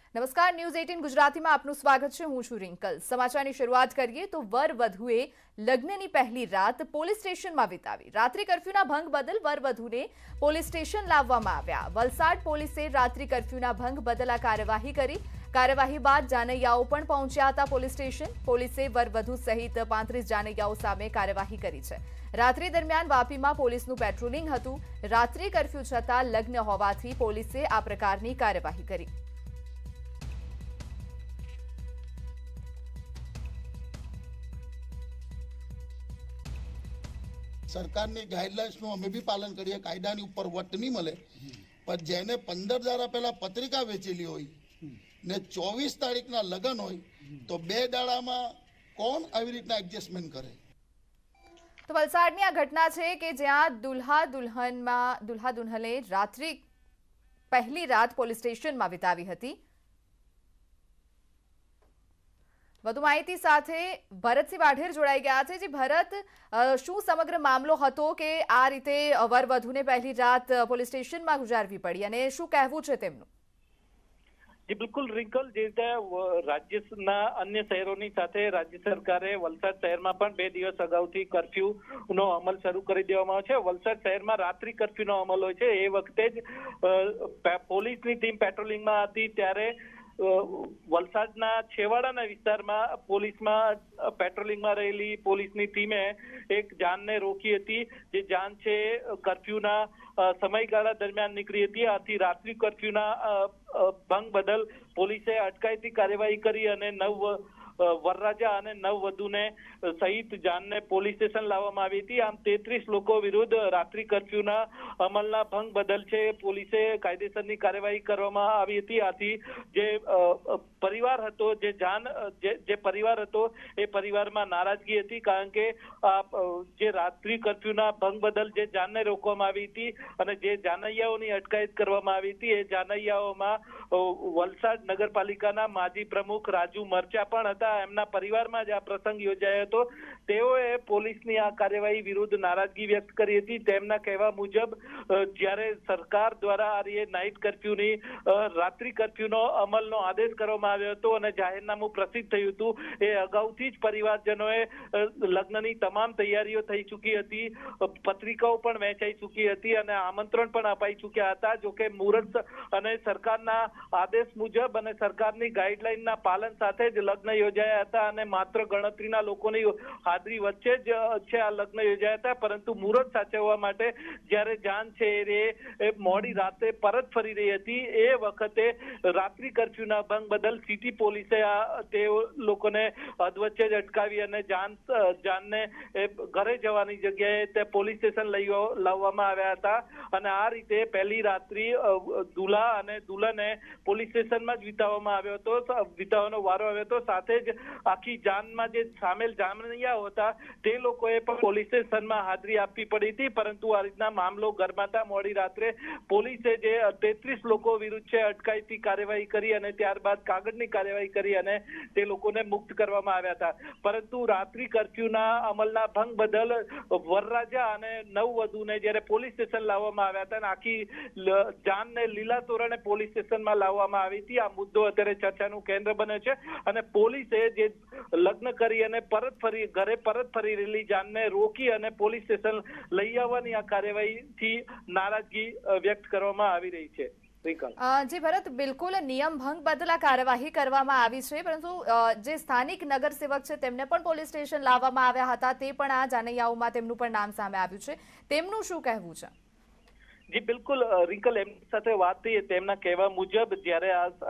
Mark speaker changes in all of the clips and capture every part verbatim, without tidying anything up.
Speaker 1: નમસ્કાર, ન્યૂઝ અઠ્ઠાવીસ ગુજરાતીમાં આપનું સ્વાગત છે। હું છું રિંકલ। સમાચારની શરૂઆત કરીએ તો વર વધુએ લગ્નની પહેલી રાત પોલીસ સ્ટેશનમાં વિતાવી। રાત્રિ કર્ફ્યુના ભંગ બદલ વર વધુને પોલીસ સ્ટેશન લાવવામાં આવ્યા। વલસાડ પોલીસે રાત્રિ કર્ફ્યુના ભંગ બદલ આ કાર્યવાહી કરી। કાર્યવાહી બાદ જાનૈયાઓ પણ પહોંચ્યા હતા પોલીસ સ્ટેશન। પોલીસે વર વધુ સહિત પાંત્રીસ જાનૈયાઓ સામે કાર્યવાહી કરી છે। રાત્રિ દરમિયાન વાપીમાં પોલીસનું પેટ્રોલિંગ હતું। રાત્રિ કર્ફ્યુ છતાં લગ્ન હોવાથી પોલીસે આ પ્રકારની કાર્યવાહી કરી।
Speaker 2: સરકારની ગાઈડલાઇન્સનું અમે બી પાલન કરીએ। કાયદાની ઉપર વટ નહીં મળે, પણ જેને પંદર દાડા પહેલા પત્રિકા વેચેલી હોય ને ચોવીસ તારીખના લગ્ન હોય તો બે દાડામાં કોણ આવી રીતના એડજસ્ટમેન્ટ કરે?
Speaker 1: તો વલસાડની આ ઘટના છે કે જ્યાં દુલ્હા દુલ્હનમાં દુલ્હા દુલ્હને રાત્રિ પહેલી રાત પોલીસ સ્ટેશનમાં વિતાવી હતી। વધુ માહિતી સાથે ભરતસિંહ વાઢેર જોડાઈ ગયા છે। જે ભરત, શું સમગ્ર મામલો હતો કે આ રીતે વર વધુને પહેલી રાત પોલીસ સ્ટેશનમાં ગુજારવી પડી અને શું કહેવું છે તેમનું?
Speaker 3: જી બિલકુલ રિંકલ, જે રીતે રાજ્યના અન્ય શહેરોની સાથે રાજ્ય સરકારે વલસાડ શહેરમાં પણ બે દિવસ અગાઉથી કર્ફ્યુનો અમલ શરૂ કરી દેવામાં આવ્યો છે। વલસાડ શહેરમાં રાત્રિ કર્ફ્યુનો અમલ હોય છે। એ વખતે જ પોલીસની ટીમ પેટ્રોલિંગમાં હતી ત્યારે વલસાડના છેવાડાના વિસ્તારમાં પોલીસમાં પેટ્રોલિંગમાં રહેલી પોલીસની ટીમે એક જાનને રોકી હતી। જે જાન છે કર્ફ્યુના સમયગાળા દરમિયાન નીકળી હતી। આથી રાત્રિ કર્ફ્યુના ભંગ બદલ પોલીસે અટકાયતી કાર્યવાહી કરી અને નવ વરરાજા અને નવવધુને સહિત જાનને પોલીસ સ્ટેશન લાવવામાં આવી હતી। આમ તેત્રીસ લોકો વિરુદ્ધ રાત્રિ કર્ફ્યુના અમલના ભંગ બદલ છે પોલીસે કાયદેસરની કાર્યવાહી કરવામાં આવી હતી। આથી જે પરિવાર હતો, જે જાન જે પરિવાર હતો એ પરિવારમાં નારાજગી હતી, કારણ કે જે રાત્રિ કર્ફ્યુના ભંગ બદલ જે જાનને રોકવામાં આવી હતી અને જે જાનૈયાઓની અટકાયત કરવામાં આવી હતી એ જાનૈયાઓમાં વલસાડ નગરપાલિકાના માજી પ્રમુખ રાજુ મરચા પણ હતા। એમના પરિવારમાં જ આ પ્રસંગ યોજાયો હતો। તેઓએ પોલીસની આ કાર્યવાહી વિરુદ્ધ નારાજગી વ્યક્ત કરી હતી। તેમના કહેવા મુજબ જ્યારે સરકાર દ્વારા આ નાઇટ કર્ફ્યુની રાત્રિ કર્ફ્યુનો અમલનો આદેશ કરવામાં આવ્યો હતો અને જાહેરનામું પ્રસિદ્ધ થયું હતું, એ અગાઉથી જ પરિવારજનોએ લગ્નની તમામ તૈયારીઓ થઈ ચૂકી હતી। પત્રિકાઓ પણ વહેંચાઈ ચૂકી હતી અને આમંત્રણ પણ અપાઈ ચૂક્યા હતા। જોકે મુહૂર્ત અને સરકારના આદેશ મુજબ અને સરકારની ગાઈડલાઈનના પાલન સાથે જ લગ્ન યોજાયા હતા અને માત્ર ગણતરીના લોકોની હાજરી વચ્ચે જ છે આ લગ્ન યોજાયા હતા। પરંતુ મુહૂર્ત સાચવવા માટે જ્યારે જાન છે એ મોડી રાતે પરત ફરી રહી હતી, એ વખતે રાત્રિ કર્ફ્યુના ભંગ બદલ સિટી પોલીસે આ તે લોકોને અધવચ્ચે જ અટકાવી અને જાન જાનને ઘરે જવાની જગ્યાએ તે પોલીસ સ્ટેશન લઈ લાવવામાં આવ્યા હતા અને આ રીતે પહેલી રાત્રિ દુલ્હા અને દુલ્હને પોલીસ સ્ટેશનમાં જ વિતાવવામાં આવ્યો હતો વિતાવવાનો વારો આવ્યો હતો। સાથે જ આખી જાનમાં જે સામેલ જાનૈયાઓ હતા તે લોકોએ પણ પોલીસ સ્ટેશનમાં હાજરી આપવી પડી હતી। પરંતુ આ રીતના મામલો ગરમાતા મોડી રાત્રે પોલીસે જે તેત્રીસ લોકો વિરુદ્ધ છે અટકાયતી કાર્યવાહી કરી અને ત્યારબાદ કાગળની કાર્યવાહી કરી અને તે લોકોને મુક્ત કરવામાં આવ્યા હતા। પરંતુ રાત્રિ કર્ફ્યુના અમલના ભંગ બદલ વરરાજા અને નવવધુને જ્યારે પોલીસ સ્ટેશન લાવવામાં આવ્યા હતા અને આખી જાનને લીલા તોરણે પોલીસ સ્ટેશનમાં લાવવામાં આવી હતી। આ મુદ્દો અત્યારે ચર્ચાનું કેન્દ્ર બને છે અને પોલીસે જે લગ્ન કરી અને પરત ફરી ઘરે પરત ફરી રહેલી જાનને રોકી અને પોલીસ સ્ટેશન લઈ આવવાની આ કાર્યવાહીથી નારાજગી વ્યક્ત કરવામાં આવી રહી છે।
Speaker 1: જી ભરત, બિલકુલ નિયમ ભંગ બદલ આ કાર્યવાહી કરવામાં આવી છે, પરંતુ જે સ્થાનિક નગરસેવક છે તેમને પણ પોલીસ સ્ટેશન લાવવામાં આવ્યા હતા, તે પણ આ જાનૈયાઓમાં તેમનું પણ નામ સામે આવ્યું છે, તેમનું શું કહેવું છે?
Speaker 3: જી બિલકુલ રિંકલ, એમની સાથે વાત થઈ તેમના કહેવા મુજબ જ્યારે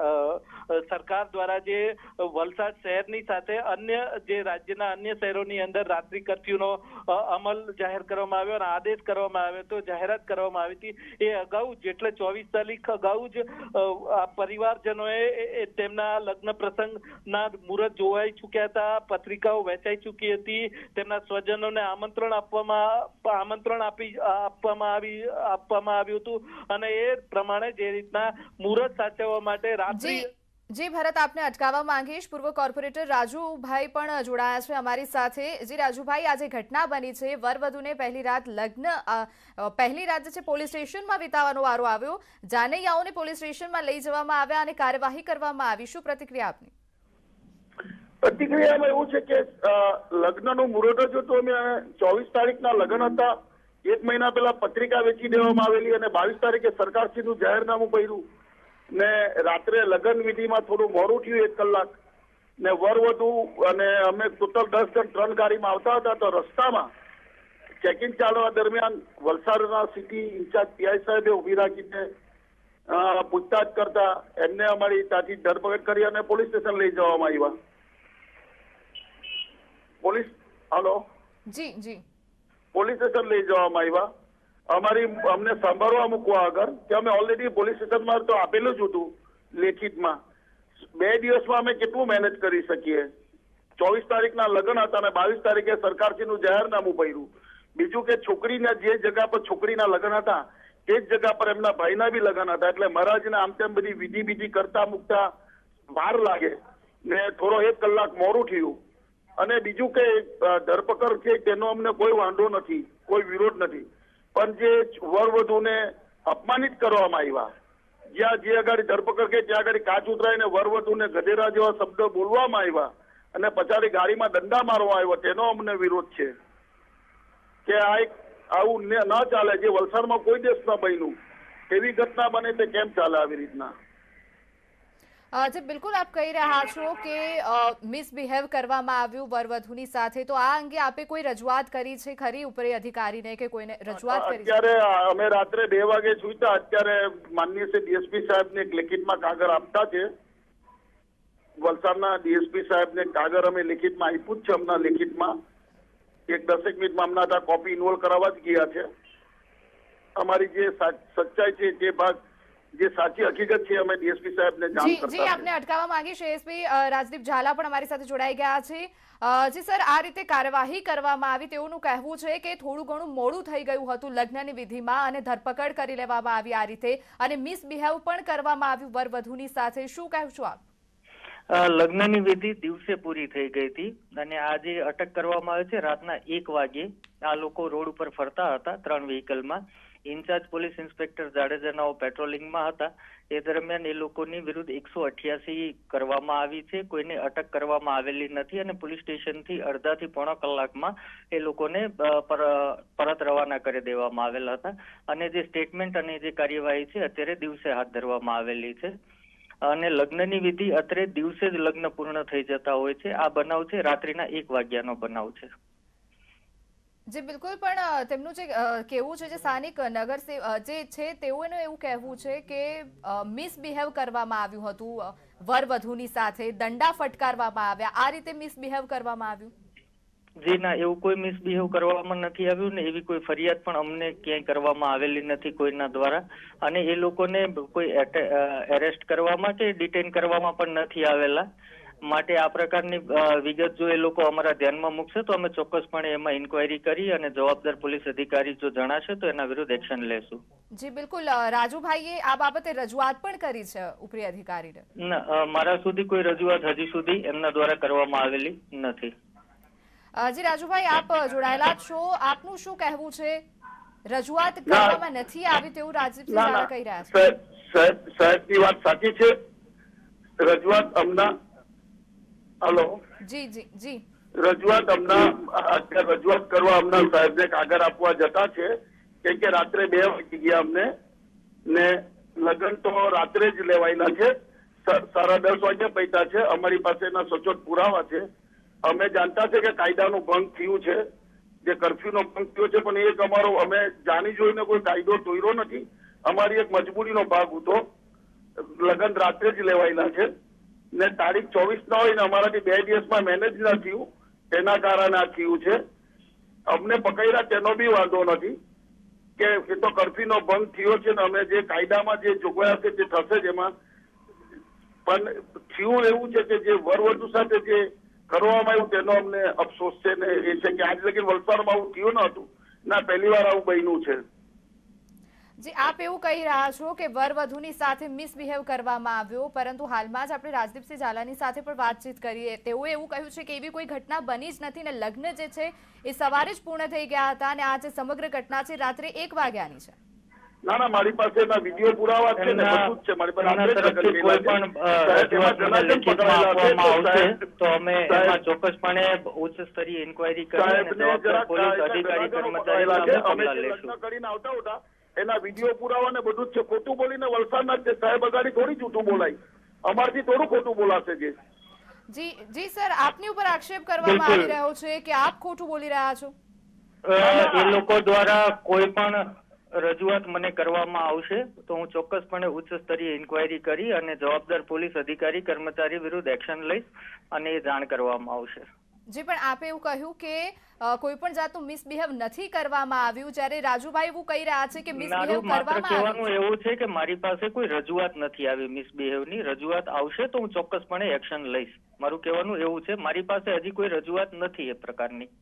Speaker 3: આ સરકાર દ્વારા જે વલસાડ શહેરની સાથે અન્ય જે રાજ્યના અન્ય શહેરોની અંદર રાત્રિ કર્ફ્યુનો અમલ જાહેર કરવામાં આવ્યો અને આદેશ કરવામાં આવ્યો તો જાહેરાત કરવામાં આવી હતી, એ અગાઉ જ એટલે ચોવીસ તારીખ અગાઉ જ આ પરિવારજનોએ તેમના લગ્ન પ્રસંગના મુહૂર્ત જોવાઈ ચૂક્યા હતા, પત્રિકાઓ વહેંચાઈ ચૂકી હતી, તેમના સ્વજનોને આમંત્રણ આપવામાં આમંત્રણ આપી આપવામાં આવી આપવામાં આવ્યું હતું અને એ પ્રમાણે જે રીતના મુહૂર્ત સાચવવા માટે રાત્રિ
Speaker 1: જી ભરત, આપને અટકાવવા માંગીશ. પૂર્વ કોર્પોરેટર રાજુભાઈ પણ જોડાયા છે અમારી સાથે. જી રાજુભાઈ, આજે ઘટના બની છે, વરવધુને પહેલી રાત લગ્ન પહેલી રાત જે છે પોલીસ સ્ટેશનમાં વિતાવવાનો વારો આવ્યો. જાનૈયાઓને પોલીસ સ્ટેશનમાં લઈ જવામાં આવ્યા અને કાર્યવાહી કરવામાં આવી. શું પ્રતિક્રિયા આપની?
Speaker 4: પ્રતિક્રિયામાં એવું છે કે લગ્નનું મુહૂર્ત જો તો અમે ચોવીસ તારીખના લગ્ન હતા, એક મહિના પહેલા પત્રિકા વેચી દેવામાં આવેલી અને બાવીસ તારીખે સરકારશ્રીનું જાહેરનામું પડ્યું ને રાત્રે લગ્ન વિધિમાં થોડું મોડું થયું એક કલાક ને વરવધુ અને અમે ટોટલ દસ જણ ત્રણ ગાડીમાં આવતા હતા તો રસ્તામાં ચેકિંગ ચાલવા દરમિયાન વલસાડના સિટી ઇન્ચાર્જ પીઆઈ સાહેબે ઉભી રાખીને પૂછતાછ કરતા એમને અમારી ત્યાંથી ધરપકડ કરી અને પોલીસ સ્ટેશન લઈ જવામાં આવ્યા. પોલીસ હાલો
Speaker 1: જી જી
Speaker 4: પોલીસ સ્ટેશન લઈ જવામાં આવ્યા. અમારી અમને સાંભળવા મૂકવા આગળ કે અમે ઓલરેડી પોલીસ સ્ટેશનમાં તો આપેલું જ હતું લેખિતમાં. બે દિવસમાં અમે કેટલું મેનેજ કરી શકીએ? ચોવીસ તારીખના લગ્ન હતા અને બાવીસ તારીખે સરકારશ્રીનું જાહેરનામું પડ્યું. બીજું કે છોકરીના જે જગ્યા પર છોકરીના લગ્ન હતા તે જ જગ્યા પર એમના ભાઈના બી લગ્ન હતા, એટલે મહારાજને આમ તેમ બધી વિધિ વિધિ કરતા મૂકતા વાર લાગે ને થોડો એક કલાક મોડું થયું. અને બીજું કે ધરપકડ છે તેનો અમને કોઈ વાંધો નથી, કોઈ વિરોધ નથી, પણ જે વરવધુને અપમાનિત કરવામાં આવ્યા, જ્યાં જે આગળ ધરપકડ કે ત્યાં આગળ કાચ ઉતરાઈને વરવધુને ગધેડા જેવા શબ્દો બોલવામાં આવ્યા અને પછાડી ગાડીમાં દંડા મારવામાં આવ્યો, તેનો અમને વિરોધ છે કે આ એક આવું ન ચાલે. જે વલસાડમાં કોઈ દેશ ન બન્યું એવી ઘટના બને તે કેમ ચાલે આવી રીતના?
Speaker 1: જી બિલકુલ, આપ કહી રહ્યા છો કે મિસબિહેવ કરવામાં આવ્યું વરવધુની સાથે, તો આ અંગે આપે કોઈ રજૂઆત કરી છે ખરી ઉપરી અધિકારીને કે કોઈને રજૂઆત કરી?
Speaker 4: અત્યારે અમે રાત્રે બે વાગે સુઈતા, અત્યારે માનનીય છે ડીએસપી સાહેબને એક લેખિતમાં કાગળ આપતા છે. વલસાડના ડીએસપી સાહેબને કાગળ અમે લેખિતમાં આપ્યું જ છે. હમણાં લેખિતમાં એક દસેક મિનિટમાં હમણાં ત્યાં કોપી ઇન્વોલ્વ કરાવવા જ ગયા છે. અમારી જે સચ્ચાઈ છે તે ભાગ જે સાચી હકીકત છે અમે ડીએસપી સાહેબને જાણ કરતા.
Speaker 1: જી આપને અટકાવવા માંગીશ. એસપી રાજદીપ ઝાલા પણ અમારી સાથે જોડાઈ ગયા છે. જી સર, આ રીતે કાર્યવાહી કરવામાં આવી તેઓનું કહેવું છે કે થોડું ઘણું મોડું થઈ ગયું હતું લગ્નની વિધિમાં અને ધરપકડ કરી લેવામાં આવી આ રીતે અને મિસબિહેવ પણ કરવામાં આવ્યું વરવધુની સાથે. શું કહેશો આપ?
Speaker 5: લગ્નની વિધિ દિવસે પૂરી થઈ ગઈ હતી અને આજે અટક કરવામાં આવે છે રાતના એક વાગે. આ લોકો રોડ ઉપર ફરતા હતા ત્રણ વ્હીકલમાં. ઇન્ચાર્જ પોલીસ ઇન્સ્પેક્ટર જાડેજાનાઓ પેટ્રોલિંગમાં હતા. એ દરમિયાન એ લોકોની વિરુદ્ધ એકસો અઠ્યાસી કરવામાં આવી છે. કોઈને અટક કરવામાં આવેલી નથી અને પોલીસ સ્ટેશનથી અડધાથી પોણા કલાકમાં એ લોકોને પરત રવાના કરી દેવામાં આવેલા હતા અને જે સ્ટેટમેન્ટ અને જે કાર્યવાહી છે અત્યારે દિવસે હાથ ધરવામાં આવેલી છે. અને લગ્નની વિધિ અત્રે દિવસે જ લગ્ન પૂર્ણ થઈ જતા હોય છે. આ બનાવ છે રાત્રિના એક વાગ્યાનો બનાવ છે.
Speaker 1: જી બિલકુલ, પણ તેમનું જે કહેવું છે, જે સ્થાનિક નગર જે છે તેઓનું એવું કહેવું છે કે મિસબિહેવ કરવામાં આવ્યું હતું વરવધુની સાથે, દંડા ફટકારવામાં આવ્યા, આ રીતે મિસબિહેવ કરવામાં આવ્યું?
Speaker 5: જી ના, એવું કોઈ મિસબિહેવ કરવામાં નથી આવ્યું ને એવી કોઈ ફરિયાદ પણ અમને ક્યાંય કરવામાં આવેલી નથી કોઈના દ્વારા. અને એ લોકોને કોઈ એરેસ્ટ કરવામાં કે ડિટેન કરવામાં પણ નથી આવેલા. માટે આ પ્રકારની વિગત જો એ લોકો અમારા ધ્યાનમાં મૂકશે તો અમે ચોક્કસપણે એમાં ઇન્કવાયરી કરી અને જવાબદાર પોલીસ અધિકારી જો જણાશે તો એના વિરુદ્ધ એક્શન લેશું.
Speaker 1: જી બિલકુલ, રાજુભાઈએ આ બાબતે રજૂઆત પણ કરી છે ઉપરી અધિકારીને?
Speaker 5: ના, મારા સુધી કોઈ રજૂઆત હજી સુધી એમના દ્વારા કરવામાં આવેલી નથી.
Speaker 1: જી રાજુભાઈ, આપ જોડાયેલા છો, આપનું શું કહેવું છે? રજૂઆત કરવામાં નથી આવી તેવું રાજદીપ ઝાલા કહી રહ્યા છે.
Speaker 4: સાહેબ સાહેબની વાત સાચી છે. રજૂઆત અમના હલો
Speaker 1: જી જી જી
Speaker 4: રજૂઆત હમણાં અત્યારે રજૂઆત કરવા હમણાં સાહેબને કાગળ આપવા જતા છે કેમ કે રાત્રે બે વાગી ગયા અમને ને લગ્ન તો રાત્રે જ લેવાયેલા છે. સાડા દસ વાગ્યા પૈતા છે. અમારી પાસે એના સચોટ પુરાવા છે. અમે જાણતા છે કે કાયદાનું ભંગ થયું છે, જે કર્ફ્યુનો ભંગ થયો છે, પણ એક અમારો અમે જાણી જોઈને કોઈ કાયદો તોડ્યો નથી. અમારી એક મજબૂરીનો ભાગ હતો. લગ્ન રાત્રે જ લેવાયેલા છે ને તારીખ ચોવીસ ના હોય ને અમારાથી બે દિવસમાં મેનેજ ના થયું, તેના કારણે આ થયું છે. અમને પકડ્યા તેનો બી વાંધો નથી કે એ તો કર્ફ્યુનો ભંગ થયો છે ને અમે જે કાયદામાં જે જોગવાઈ હશે તે થશે જ એમાં. પણ થયું એવું છે કે જે વરવધુ સાથે જે કરવામાં આવ્યું તેનો અમને અફસોસ છે ને એ છે કે આજ લગી વલસાડમાં આવું થયું ન હતું ના પહેલી વાર આવું બન્યું છે.
Speaker 1: જી, આપ એવું કહી રહ્યા છો કે વરવધુની સાથે મિસબિહેવ કરવામાં આવ્યો, પરંતુ હાલમાં જ આપણે રાજદીપસિંહ ઝાલાની સાથે પણ વાતચીત કરીએ, તેઓએ એવું કહ્યું છે કે એવી કોઈ ઘટના બની જ નથી ને લગ્ન જે છે એ સવારે જ પૂર્ણ થઈ ગયા હતા અને આ જે સમગ્ર ઘટના છે રાત્રે એક વાગ્યાની છે.
Speaker 4: ના ના, મારી પાસે એના વિડીયો પુરાવા છે ને, બધું જ છે મારી પાસે.
Speaker 5: કોઈ પણ રજૂઆત મને લેખિતમાં આપવામાં આવશે તો અમે એમાં ચોક્કસપણે ઉચ્ચ સ્તરીય ઇન્કવાયરી કરી અને જવાબદાર પોલીસ અધિકારી કર્મચારી પગલા લેશું.
Speaker 4: કરીને આવતા હતા એના વિડીયો પુરાવા ને બધું જ છે. ખોટું બોલીને વલસાડના જ સાહેબ અગાડી થોડી જૂઠું બોલાય, અમારથી થોડું ખોટું બોલાશે છે.
Speaker 1: જી જી સર, આપની ઉપર આક્ષેપ કરવામાં આવી રહ્યો છે કે આપ ખોટું બોલી રહ્યા છો.
Speaker 5: એ લોકો દ્વારા કોઈ પણ રજૂઆત મને કરવામાં આવશે તો હું ચોક્કસપણે ઉચ્ચ સ્તરીય ઇન્કવાયરી કરી અને જવાબદાર પોલીસ અધિકારી કર્મચારી વિરુદ્ધ એક્શન લઈશ અને એ જાણ કરવામાં આવશે.
Speaker 1: જી, પણ આપે એવું કહ્યું કે કોઈ પણ જાતનું મિસબિહેવ નથી કરવામાં આવ્યું, જ્યારે રાજુભાઈ એવું કહી રહ્યા છે કે મિસબિહેવ કરવામાં
Speaker 5: કહેવાનું એવું છે કે મારી પાસે કોઈ રજૂઆત નથી આવી મિસબિહેવની. રજૂઆત આવશે તો હું ચોક્કસપણે એક્શન લઈશ. મારું કહેવાનું એવું છે, મારી પાસે હજી કોઈ રજૂઆત નથી એ પ્રકારની.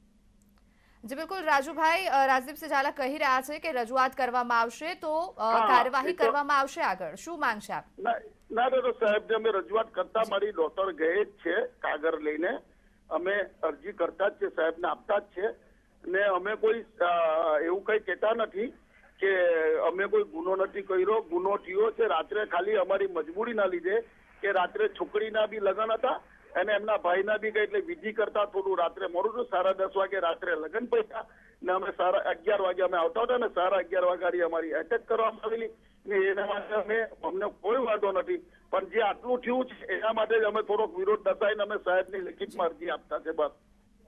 Speaker 1: જી બિલકુલ રાજુભાઈ, રાજદીપસિંહ ઝાલા કહી રહ્યા છે કે રજૂઆત કરવામાં આવશે તો કાર્યવાહી કરવામાં આવશે. આગળ શું માંગશે આપ?
Speaker 4: ના ના સાહેબ, અમે રજૂઆત કરતા મારી ડોટર ગઈ જ છે કાગળ લઈને, અમે અરજી કરતા જ છે સાહેબને આપતા જ છે ને અમે કોઈ એવું કઈ કહેતા નથી કે અમે કોઈ ગુનો નથી કર્યો. ગુનો થયો છે રાત્રે ખાલી અમારી મજબૂરીના લીધે કે રાત્રે છોકરીના બી લગ્ન હતા અને એમના ભાઈના બી કઈ એટલે વિધિ કરતા થોડું રાત્રે મોડું હતું. સાડા દસ વાગે રાત્રે લગ્ન પડ્યા ને અમે સાડા અગિયાર વાગે અમે આવતા હતા ને સાડા અગિયાર વાગે અમારી એટેક કરવામાં આવેલી ને એના માટે અમે અમને કોઈ વાંધો નથી, પણ જે આટલું થયું છે એના માટે જ અમે થોડોક વિરોધ દર્શાવીને અમે સાહેબની લેખિતમાં અરજી આપતા છે. બસ.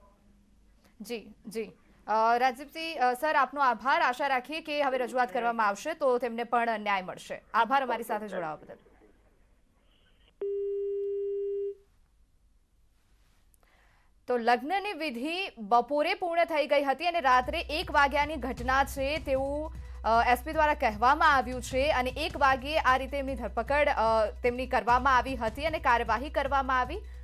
Speaker 1: જી જી રાજદીપસિંહ સર, આપનો આભાર. આશા રાખીએ કે હવે રજૂઆત કરવામાં આવશે તો તેમને પણ ન્યાય મળશે. આભાર અમારી સાથે જોડાવા બદલ. તો લગ્નની વિધિ બપોરે પૂર્ણ થઈ ગઈ હતી અને રાત્રે એક વાગ્યાની ઘટના છે તેવું એસપી દ્વારા કહેવામાં આવ્યું છે અને એક વાગ્યે આ રીતે એમની ધરપકડ તેમની કરવામાં આવી હતી અને કાર્યવાહી કરવામાં આવી.